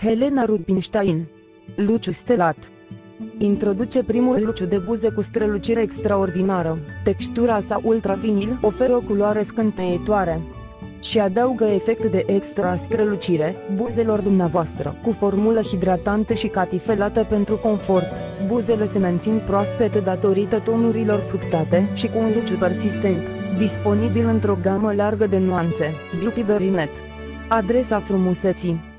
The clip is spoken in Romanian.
Helena Rubinstein. Luciu stelat. Introduce primul luciu de buze cu strălucire extraordinară. Textura sa ultravinil oferă o culoare scânteietoare și adaugă efect de extra strălucire buzelor dumneavoastră. Cu formulă hidratantă și catifelată pentru confort, buzele se mențin proaspete datorită tonurilor fructate și cu un luciu persistent, disponibil într-o gamă largă de nuanțe. Beauty Very Net. Adresa frumuseții.